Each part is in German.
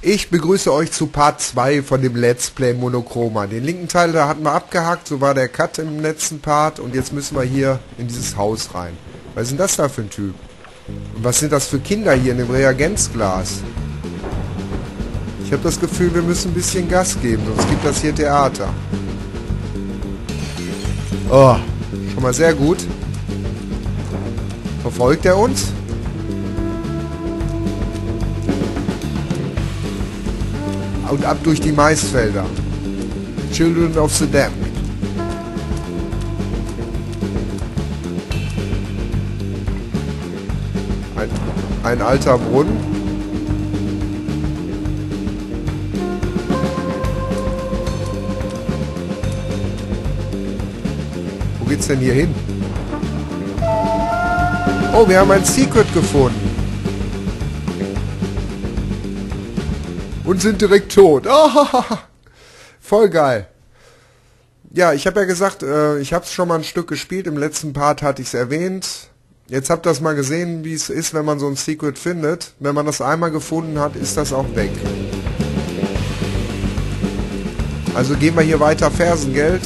Ich begrüße euch zu Part 2 von dem Let's Play Monochroma. Den linken Teil, da hatten wir abgehakt, so war der Cut im letzten Part und jetzt müssen wir hier in dieses Haus rein. Was ist denn das da für ein Typ? Und was sind das für Kinder hier in dem Reagenzglas? Ich habe das Gefühl, wir müssen ein bisschen Gas geben, sonst gibt das hier Theater. Oh, schon mal sehr gut. Verfolgt er uns? Und ab durch die Maisfelder. Children of the Damned. Ein alter Brunnen. Wo geht's denn hier hin? Oh, wir haben ein Secret gefunden. Und sind direkt tot. Oh, voll geil. Ja, ich habe ja gesagt, ich habe es schon mal ein Stück gespielt. Im letzten Part hatte ich es erwähnt. Jetzt habt ihr das mal gesehen, wie es ist, wenn man so ein Secret findet. Wenn man das einmal gefunden hat, ist das auch weg. Also gehen wir hier weiter Fersengeld.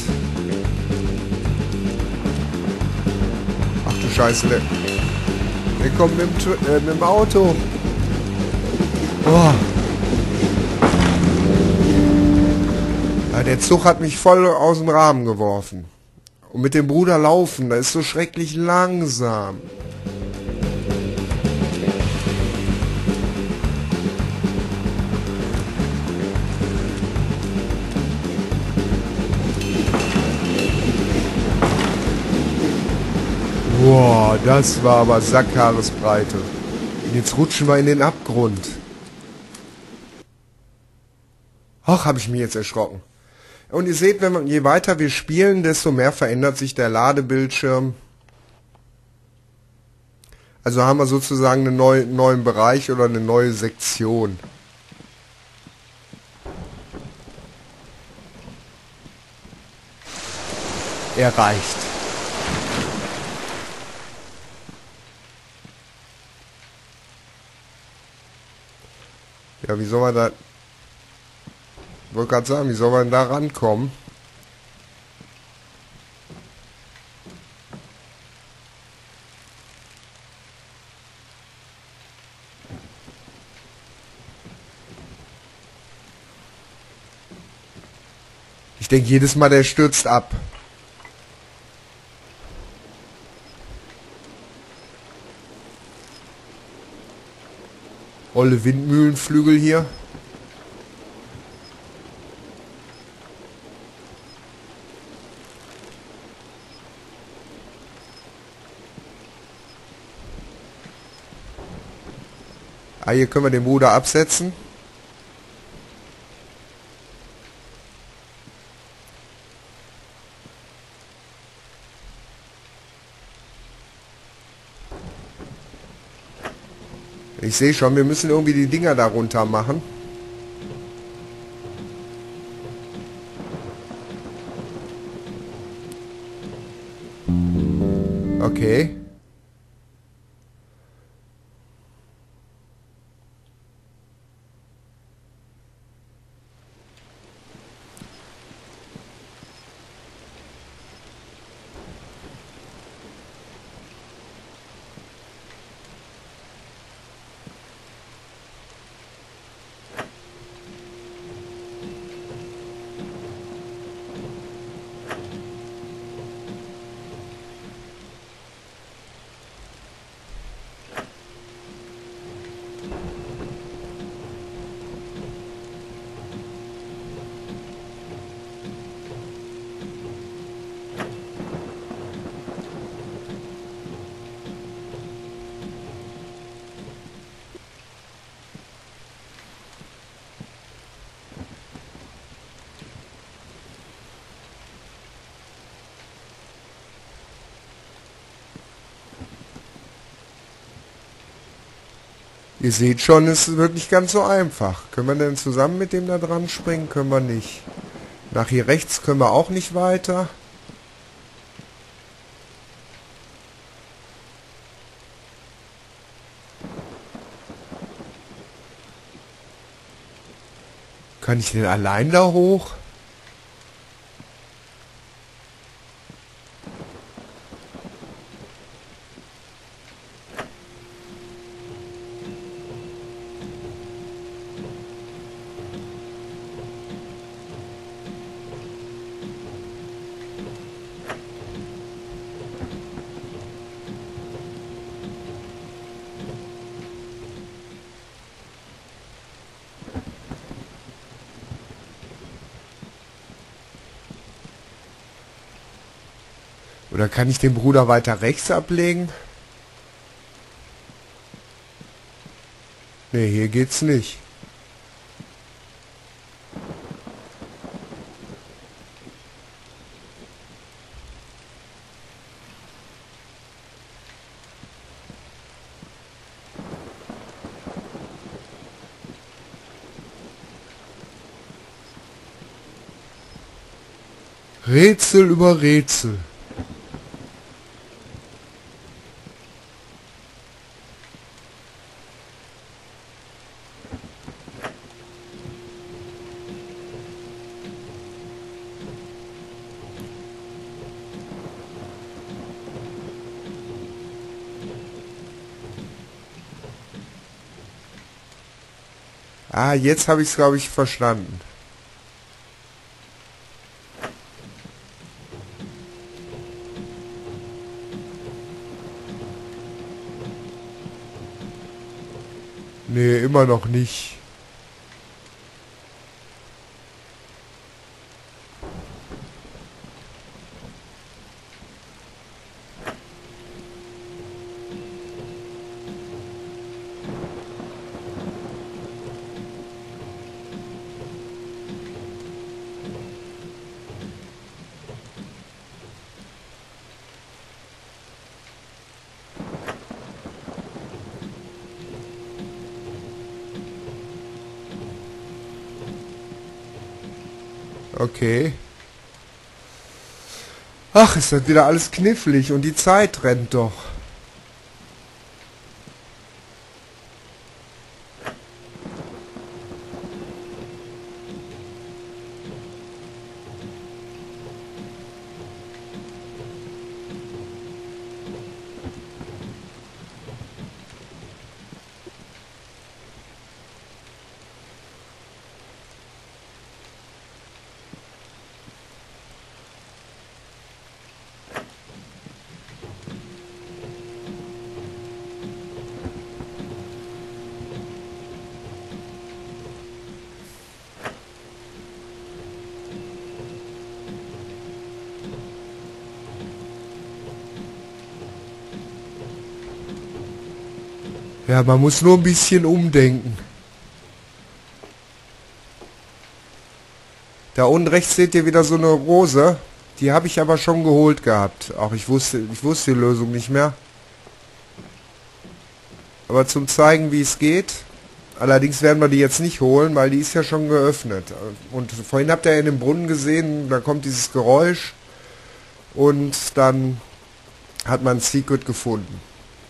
Ach du Scheiße, der kommt mit dem Auto. Oh. Ja, der Zug hat mich voll aus dem Rahmen geworfen. Und mit dem Bruder laufen, das ist so schrecklich langsam. Boah, das war aber Sackhaaresbreite. Und jetzt rutschen wir in den Abgrund. Ach, habe ich mich jetzt erschrocken. Und ihr seht, je weiter wir spielen, desto mehr verändert sich der Ladebildschirm. Also haben wir sozusagen einen neuen Bereich oder eine neue Sektion. Erreicht. Ja, wie soll man da... Ich wollte gerade sagen, wie soll man da rankommen? Ich denke jedes Mal, der stürzt ab. Olle Windmühlenflügel hier. Ah, hier können wir den Bruder absetzen. Ich sehe schon, wir müssen irgendwie die Dinger da runter machen. Okay. Ihr seht schon, es ist wirklich ganz so einfach. Können wir denn zusammen mit dem da dran springen? Können wir nicht. Nach hier rechts können wir auch nicht weiter. Kann ich denn allein da hoch? Oder kann ich den Bruder weiter rechts ablegen? Ne, hier geht's nicht. Rätsel über Rätsel. Ah, jetzt habe ich es, glaube ich, verstanden. Nee, immer noch nicht. Okay. Ach, ist das wieder alles knifflig und die Zeit rennt doch. Ja, man muss nur ein bisschen umdenken. Da unten rechts seht ihr wieder so eine Rose. Die habe ich aber schon geholt gehabt. Auch ich wusste die Lösung nicht mehr. Aber zum zeigen, wie es geht. Allerdings werden wir die jetzt nicht holen, weil die ist ja schon geöffnet. Und vorhin habt ihr in dem Brunnen gesehen, da kommt dieses Geräusch. Und dann hat man Secret gefunden.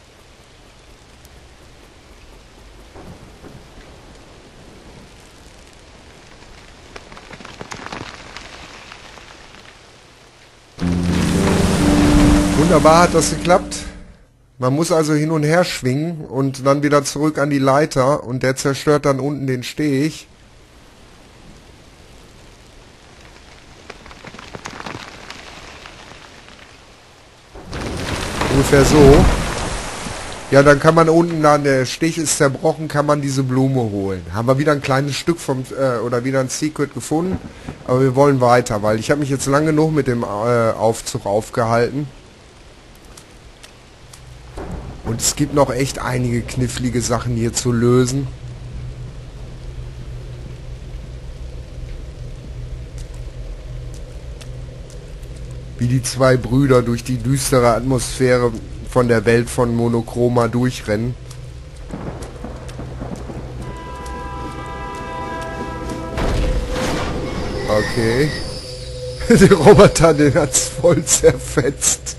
Wunderbar hat das geklappt. Man muss also hin und her schwingen und dann wieder zurück an die Leiter und der zerstört dann unten den Steg. Ungefähr so. Ja, dann kann man unten, dann der Stich ist zerbrochen, kann man diese Blume holen. Haben wir wieder ein kleines Stück vom, oder wieder ein Secret gefunden. Aber wir wollen weiter, weil ich habe mich jetzt lange genug mit dem Aufzug aufgehalten. Und es gibt noch echt einige knifflige Sachen hier zu lösen. Wie die zwei Brüder durch die düstere Atmosphäre von der Welt von Monochroma durchrennen. Okay. Der Roboter, den hat's voll zerfetzt.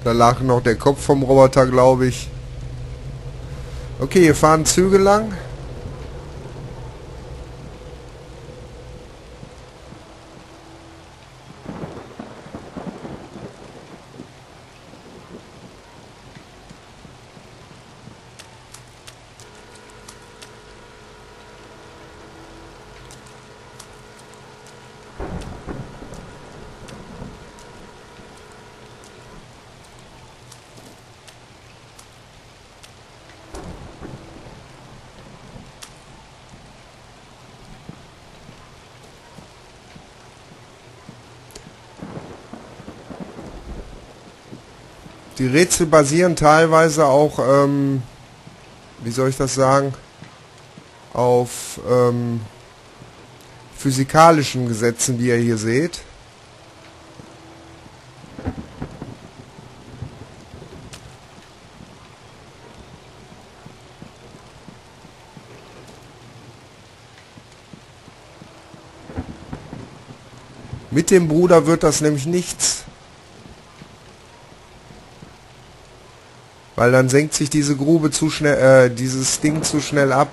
Da lag noch der Kopf vom Roboter, glaube ich. Okay, hier fahren Züge lang. Die Rätsel basieren teilweise auch, wie soll ich das sagen, auf physikalischen Gesetzen, wie ihr hier seht. Mit dem Bruder wird das nämlich nichts. Weil dann senkt sich diese Grube zu schnell, dieses Ding zu schnell ab.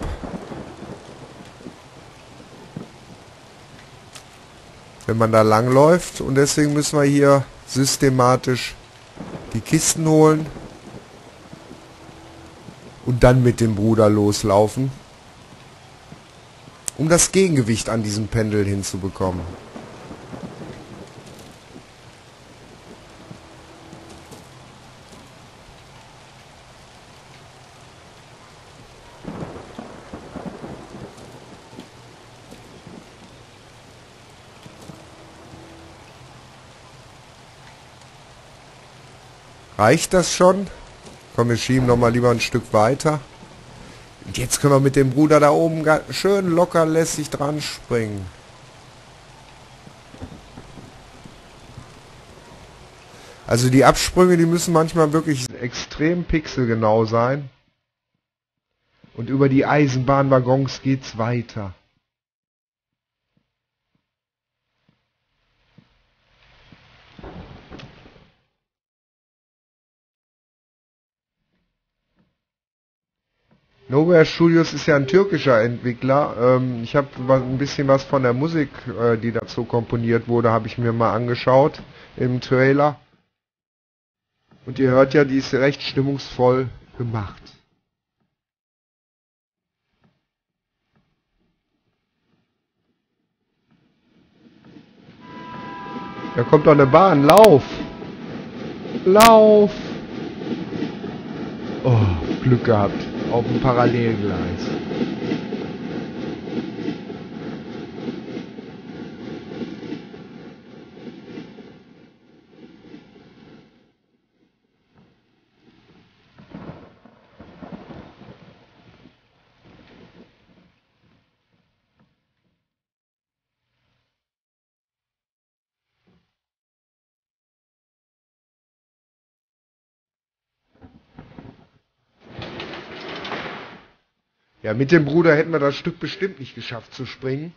Wenn man da lang läuft. Und deswegen müssen wir hier systematisch die Kisten holen. Und dann mit dem Bruder loslaufen. Um das Gegengewicht an diesem Pendel hinzubekommen. Reicht das schon? Komm, wir schieben noch mal lieber ein Stück weiter. Und jetzt können wir mit dem Bruder da oben schön locker lässig dran springen. Also die Absprünge, die müssen manchmal wirklich extrem pixelgenau sein. Und über die Eisenbahnwaggons geht's weiter. Nowhere Studios ist ja ein türkischer Entwickler. Ich habe ein bisschen was von der Musik, die dazu komponiert wurde, habe ich mir mal angeschaut im Trailer. Und ihr hört ja, die ist recht stimmungsvoll gemacht. Da kommt doch eine Bahn. Lauf! Lauf! Oh, Glück gehabt. Auf dem Parallelgleis. Ja, mit dem Bruder hätten wir das Stück bestimmt nicht geschafft zu springen.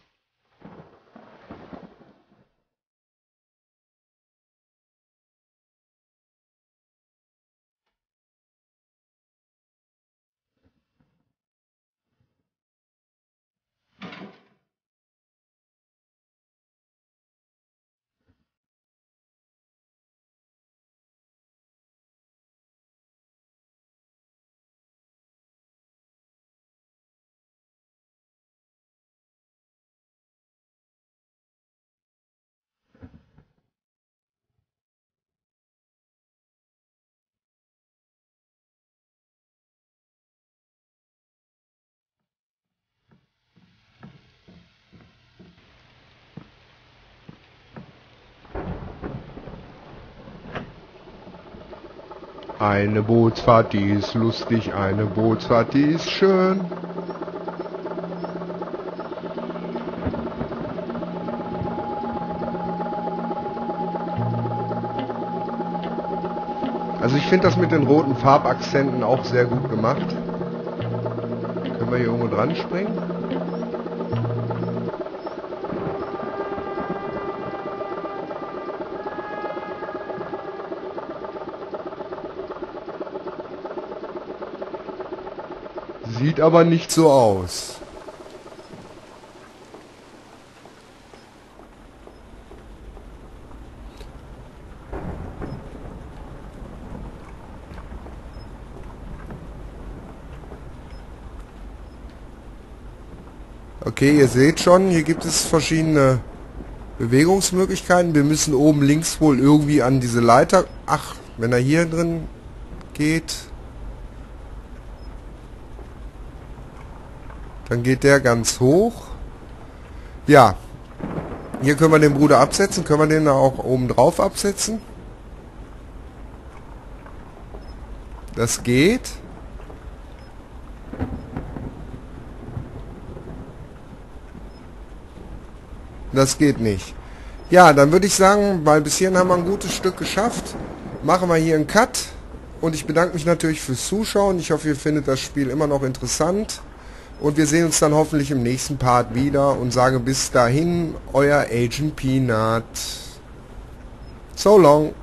Eine Bootsfahrt, die ist lustig, eine Bootsfahrt, die ist schön. Also ich finde das mit den roten Farbakzenten auch sehr gut gemacht. Können wir hier irgendwo dran springen? Sieht aber nicht so aus. Okay, ihr seht schon, hier gibt es verschiedene Bewegungsmöglichkeiten. Wir müssen oben links wohl irgendwie an diese Leiter... Ach, wenn er hier drin geht, dann geht der ganz hoch. Ja, hier können wir den Bruder absetzen. Können wir den auch oben drauf absetzen? Das geht. Das geht nicht. Ja, dann würde ich sagen, weil bis hierhin haben wir ein gutes Stück geschafft. Machen wir hier einen Cut. Und ich bedanke mich natürlich fürs Zuschauen. Ich hoffe, ihr findet das Spiel immer noch interessant. Und wir sehen uns dann hoffentlich im nächsten Part wieder. Und sage bis dahin, euer Agent Peanut. So long.